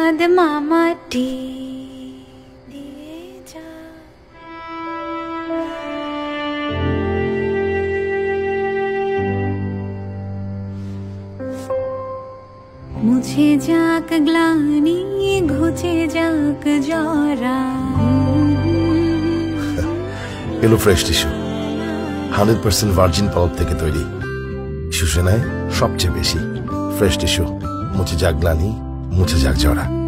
চাঁদ মামাটি দিয়ে যা মুছে যাক গ্লানি ঘুচে যাক জরা এলো ফ্রেশ টিস্যু 100% ভার্জিন পাল্প থেকে তৈরি টিস্যু সেনায় সবচেয়ে বেশি ফ্রেশ টিস্যু মুছে যাক গ্লানি মুছে যাক জরা।